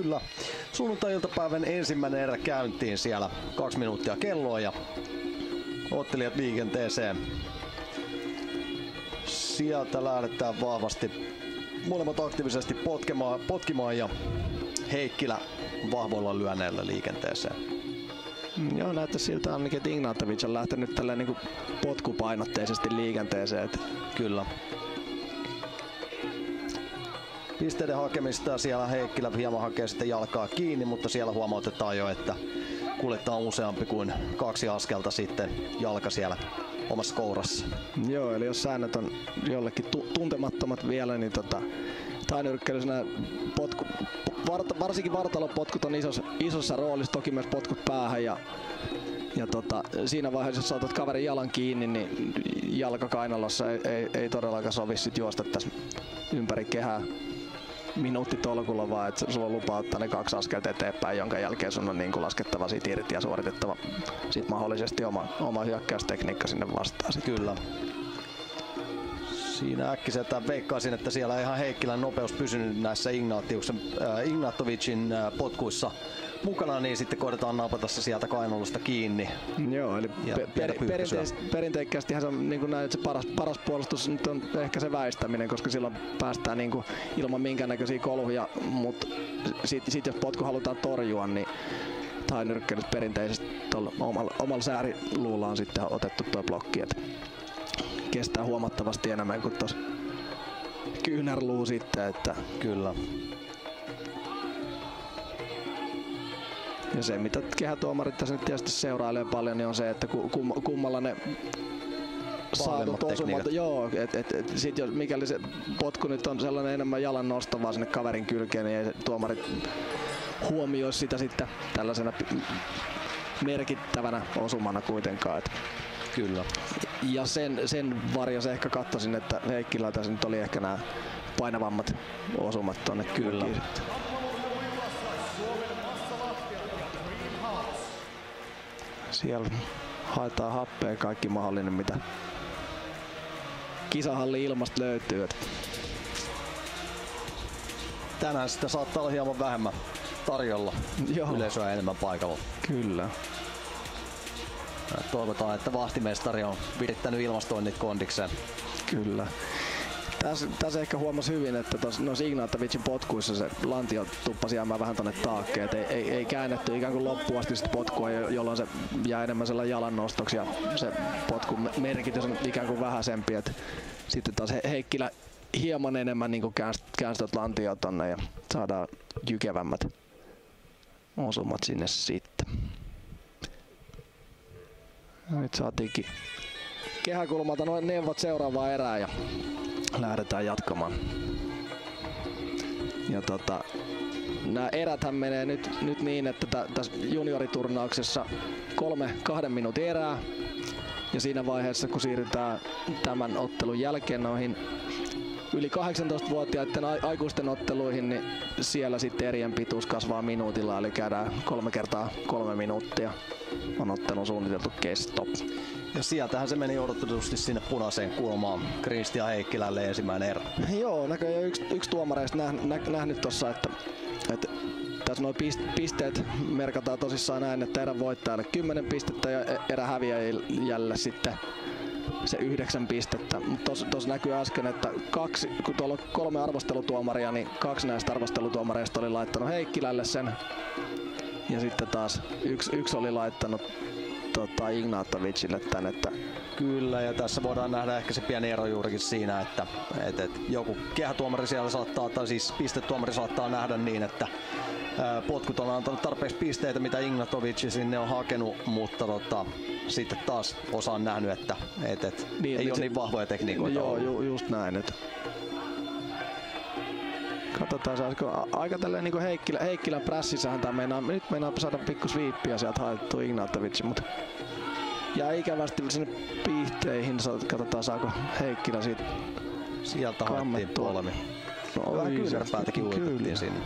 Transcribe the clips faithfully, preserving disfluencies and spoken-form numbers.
Kyllä. Sunnuntai-iltapäivän ensimmäinen erä käyntiin siellä. Kaksi minuuttia kelloa ja ottelijat liikenteeseen. Sieltä lähdetään vahvasti molemmat aktiivisesti potkimaan, potkimaan ja Heikkilä vahvoilla lyönneillä liikenteeseen. Mm, joo, näyttää siltä ainakin, että Ignatovic on lähtenyt tälleen niin kuin potkupainotteisesti liikenteeseen. Että... Kyllä. Pisteiden hakemista siellä Heikkilä hieman hakee sitten jalkaa kiinni, mutta siellä huomautetaan jo, että kuljetaan useampi kuin kaksi askelta sitten jalka siellä omassa kourassa. Joo, eli jos säännöt on jollekin tu- tuntemattomat vielä, niin tota, tainyrkkeilysenä potku, vart, varsinkin vartalopotkut on isossa, isossa roolissa, toki myös potkut päähän ja, ja tota, siinä vaiheessa, jos saatat kaverin jalan kiinni, niin jalka kainalossa ei, ei, ei todellakaan sovi sit juosta tässä ympäri kehää minuutti tolkulla, vaan että sulla on lupa ottaa ne kaksi askelta eteenpäin, jonka jälkeen sun on niin kuin laskettava siitä irti ja suoritettava sit mahdollisesti oma, oma hyökkäystekniikka sinne vastaan. Sit. Kyllä. Siinä äkkiseltään veikkaisin, että siellä ihan Heikkilän nopeus pysynyt näissä äh, Ignatovicin äh, potkuissa mukana, niin sitten koitetaan napata se sieltä kainalosta kiinni. Joo, eli pe- per- perinteis- perinteikkäästihän se on niin kuin näin, että se paras, paras puolustus nyt on ehkä se väistäminen, koska silloin päästään niin kuin ilman minkäännäköisiä kolhuja, mutta sitten sit jos potku halutaan torjua, niin tainyrkkeilyt perinteisesti omalla, omalla sääriluulla on sitten otettu tuo blokki, että kestää huomattavasti enemmän kuin tuossa kyynärluu sitten, että kyllä. Ja se mitä kehätuomarit tässä nyt tietysti seurailee paljon, niin on se, että kum, kummalla ne saadut osumat, joo, et, et, et, sit jos, mikäli se potku nyt on sellainen enemmän jalan nostavaa sinne kaverin kylkeen, niin ei tuomarit huomioi sitä sitten tällaisena merkittävänä osumana kuitenkaan. Et. Kyllä. Ja sen, sen varjossa ehkä katsoisin, että Heikkilä tässä nyt oli ehkä nämä painavammat osumat tuonne kylkiin. Siellä haetaan happea kaikki mahdollinen, mitä kisahallin ilmasta löytyy. Tänään sitä saattaa olla hieman vähemmän tarjolla. Joo. Yleisöä enemmän paikalla. Kyllä. Toivotaan, että vahtimestari on virittänyt ilmastoinnit kondikseen. Kyllä. Tässä, tässä ehkä huomasi hyvin, että noissa Ignatovicin potkuissa se lantio tuppasi jäämään vähän tonne taakkeen. Et ei, ei, ei käännetty ikään kuin loppuun asti sitä potkua, jolloin se jää enemmän sellainen jalan nostoksi ja se potkun merkitys on ikään kuin vähäisempi. Et sitten taas Heikkilä hieman enemmän niin käänsi, käänsi tuota lantioa tonne ja saadaan jykevämmät osumat sinne sitten. Nyt saatiinkin kehäkulmalta noin neuvot seuraavaa erää ja lähdetään jatkamaan. Ja tota, nämä eräthän menee nyt, nyt niin, että tässä junioriturnauksessa kolme kahden minuutin erää. Ja siinä vaiheessa, kun siirrytään tämän ottelun jälkeen noihin yli kahdeksantoistavuotiaiden aikuisten otteluihin, niin siellä sitten erien pituus kasvaa minuutilla, eli käydään kolme kertaa kolme minuuttia. On ottelun suunniteltu kesto. Ja sieltähän se meni odotetusti sinne punaiseen kulmaan Kristian Heikkilälle ensimmäinen erä. Joo, näköjään yksi, yksi tuomareista näh, nä, nähnyt tuossa, että, että tässä nuo pisteet merkataan tosissaan näin, että erän voittajalle kymmenen pistettä ja erä häviäjälle sitten se yhdeksän pistettä. Mutta tuossa näkyy äsken, että kaksi, kun tuolla on kolme arvostelutuomaria, niin kaksi näistä arvostelutuomareista oli laittanut Heikkilälle sen. Ja sitten taas yksi, yksi oli laittanut tota, Ignatovicille tän, että kyllä, ja tässä voidaan nähdä ehkä se pieni ero juurikin siinä, että et, et joku kehätuomari siellä saattaa, tai siis pistetuomari saattaa nähdä niin, että ää, potkut on antanut tarpeeksi pisteitä, mitä Ignatovic sinne on hakenut, mutta tota, sitten taas osa on nähnyt, että et, et, niin, ei ole se, niin vahvoja tekniikoita. Joo, ju, just näin. Että katsotaan, saisiko aika tälleen niin kuin Heikkilä, Heikkilän prässissähän tämä meinaa, nyt meinaa saada pikku sviippiä sieltä haettua Ignatovic, mutta ja ikävästi sinne piihteihin, katsotaan saako Heikkilä siitä sieltä haettiin polmi. No, vähän kyynärpäätäkin uitettiin sinne.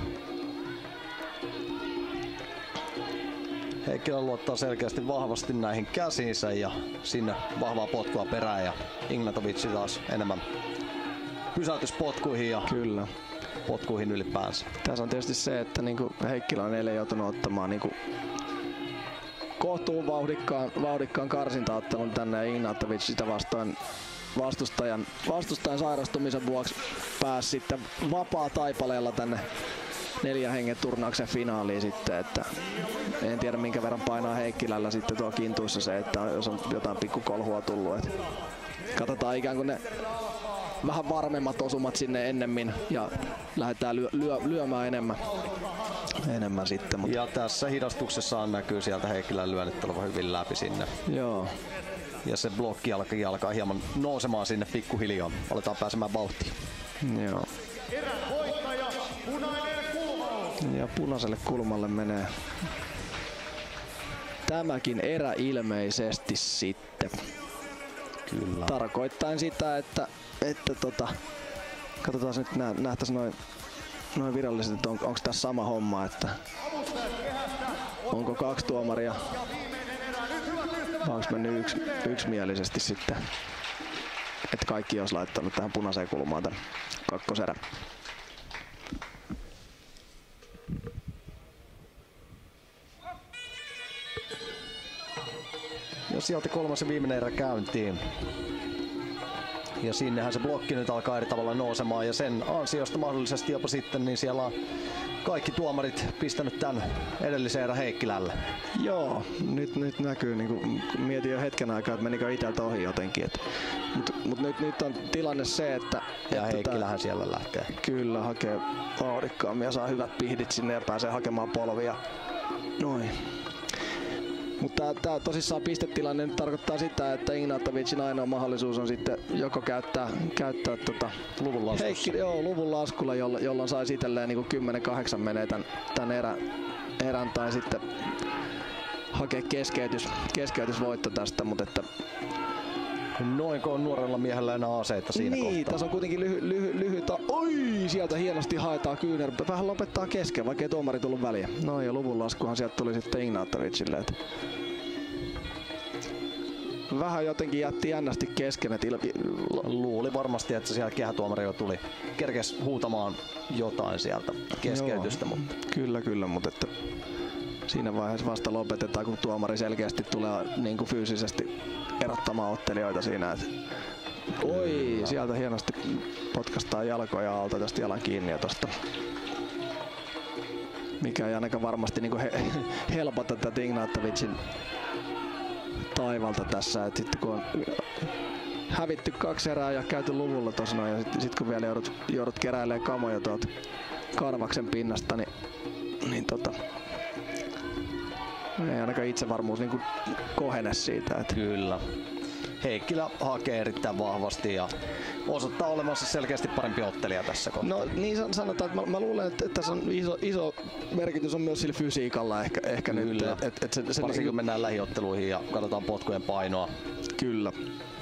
Heikkilä luottaa selkeästi vahvasti näihin käsiinsä ja sinne vahvaa potkua perään ja Ignatovic taas enemmän pysäytyspotkuihin. Ja kyllä. potkuihin ylipäänsä. Tässä on tietysti se, että niinku Heikkilä on eilen joutunut ottamaan niinku kohtuun vauhdikkaan, vauhdikkaan karsintaottelun tänne ja Ignatovic sitä vastaan vastustajan, vastustajan sairastumisen vuoksi pääsi sitten vapaa taipaleella tänne neljän hengen turnauksen finaaliin sitten, että en tiedä minkä verran painaa Heikkilällä sitten tuo kintuissa se, että jos on jotain pikkukolhua tullut, että katsotaan ikään kuin ne vähän varmemmat osumat sinne ennemmin ja lähdetään lyö, lyö, lyömään enemmän, enemmän sitten. Mutta ja tässä hidastuksessaan näkyy sieltä Heikkilän lyönnit olevan hyvin läpi sinne. Joo. Ja se blokki alkaa, alkaa hieman nousemaan sinne pikkuhiljaa. Aletaan pääsemään vauhtiin. Joo. Ja punaiselle kulmalle menee tämäkin erä ilmeisesti sitten. Kyllä. Tarkoittain sitä, että, että tota, katsotaan nyt nä, nähtäisi noin noin virallisesti, että on, onko tässä sama homma, että onko kaksi tuomaria vai onko mennyt yks, yksimielisesti sitten, että kaikki olisi laittanut tähän punaiseen kulmaan tämän kakkoserän. Ja sieltä kolmas ja viimeinen erä käyntiin. Ja sinnehän se blokki nyt alkaa eri tavalla nousemaan ja sen ansiosta mahdollisesti jopa sitten niin siellä on kaikki tuomarit pistänyt tän edellisen erän Heikkilälle. Joo, nyt, nyt näkyy, niin kuin mietin jo hetken aikaa, että menikö itseltä ohi jotenkin. Mutta mut nyt, nyt on tilanne se, että... Ja että Heikkilähän tää, siellä lähtee. Kyllä, hakee vauhdikkaammin ja saa hyvät pihdit sinne ja pääsee hakemaan polvia. Noin. Mutta tämä tosissaan pistetilanne nyt tarkoittaa sitä, että Ignatovicin ainoa mahdollisuus on sitten joko käyttää, käyttää tota luvun laskulla, Heikki, joo, luvun laskulla jolla, jolloin saisi itselleen niin kymmenen kahdeksan menee tämän, tämän erän, erän tai sitten hakea keskeytys, keskeytysvoitto tästä, mutta että noinko on nuorella miehellä enää aseita siinä niin, kohtaa? tässä on kuitenkin lyhy, lyhy, lyhyt... Oi, sieltä hienosti haetaan kyynär. Vähän lopettaa kesken, vaikka ei tuomari tullut väliä. No ja luvun laskuhan sieltä tuli sitten Ignatovicille. Että vähän jotenkin jätti jännästi kesken. Että luuli varmasti, että siellä kehätuomari jo tuli. Kerkes huutamaan jotain sieltä keskeytystä. Mutta. Kyllä, kyllä, mutta että siinä vaiheessa vasta lopetetaan, kun tuomari selkeästi tulee niin kuin fyysisesti erottamaan ottelijoita siinä. Että oi, sieltä hienosti potkastaa jalkoja alta tästä jalan kiinni ja tosta. Mikä ei ainakaan varmasti niin kuin he, helpota tätä Ignatovicin taivalta tässä. Et sitten kun on hävitty kaksi erää ja käyty luvulla tossa noin, ja sitten sit kun vielä joudut, joudut keräilemään kamoja tuolta karvaksen pinnasta, niin, niin tota, ei ainakaan itsevarmuus niin kuin kohene siitä. Että kyllä. Heikkilä hakee erittäin vahvasti ja osoittaa olevansa selkeästi parempi ottelija tässä kohtaa. No niin sanotaan, että mä, mä luulen, että tässä on iso, iso merkitys on myös sillä fysiikalla ehkä, ehkä nyt. Et, et, et se, se varsinkin kun mennään lähiotteluihin ja katsotaan potkujen painoa. Kyllä.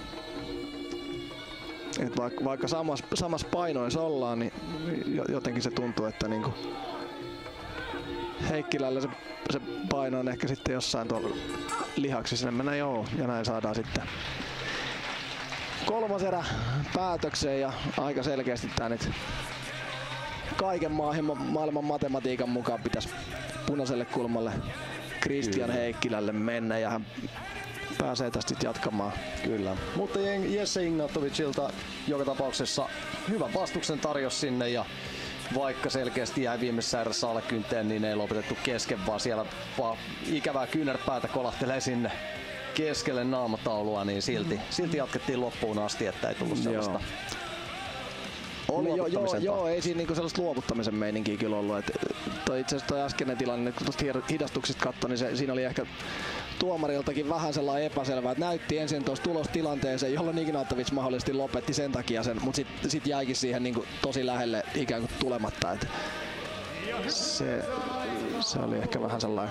Et vaikka, vaikka samassa samas painoissa ollaan, niin jotenkin se tuntuu, että niinku Heikkilällä se, se paino on ehkä sitten jossain tuolla lihaksissa. Mennään joo, ja näin saadaan sitten kolmas erä päätökseen ja aika selkeästi tää nyt kaiken maailman matematiikan mukaan pitäisi punaiselle kulmalle Christian Heikkilälle mennä ja hän pääsee tästä sitten jatkamaan. Kyllä. Mutta Jesse Ignatovicilta joka tapauksessa hyvän vastuksen tarjosi sinne ja vaikka selkeästi jäi viimeisessä erässä alle kynteen, niin ei lopetettu kesken, vaan siellä vaan ikävää kyynärpäätä kolahtelee sinne keskelle naamataulua, niin silti, silti jatkettiin loppuun asti, että ei tullut sellaista Oli, joo, joo, joo, ei siinä niinku sellaista luovuttamisen meininkiä kyllä ollut. Et toi itse asiassa toi äskeinen tilanne, kun tuosta hidastuksista katsoi, niin se, siinä oli ehkä tuomariltakin vähän sellainen epäselvää, että näytti ensin tuossa tulostilanteeseen, jolloin Ignatovic mahdollisesti lopetti sen takia sen, mutta sitten sit jäikin siihen niinku tosi lähelle ikään kuin tulematta. Et se, se oli ehkä vähän sellainen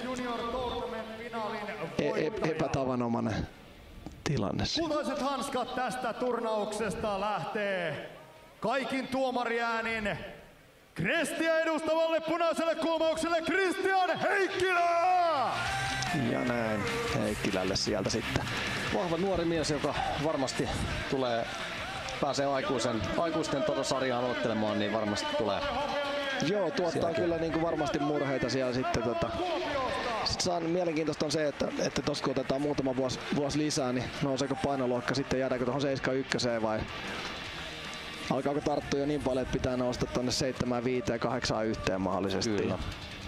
e- e- epätavanomainen tilanne. Kultaiset hanskat tästä turnauksesta lähtee kaikin tuomariäänin Kristia edustavalle punaiselle kulmaukselle Christian Heikkilä! Ja näin Heikkilälle sieltä sitten. Vahva nuori mies, joka varmasti tulee pääsee aikuisen, aikuisten tota sarjaan ottelemaan, niin varmasti tulee. Joo, tuottaa sielläkin kyllä niin kuin varmasti murheita siellä sitten. Tota, sit saan, mielenkiintoista on se, että, että tossa kun otetaan muutama vuosi, vuosi lisää, niin nouseeko painoluokka sitten, jäädäänkö tuohon seitsemän yksi vai alkaako tarttua jo niin paljon, että pitää nousta tuonne seitsemän viisi kahdeksan yhteen mahdollisesti. Kyllä.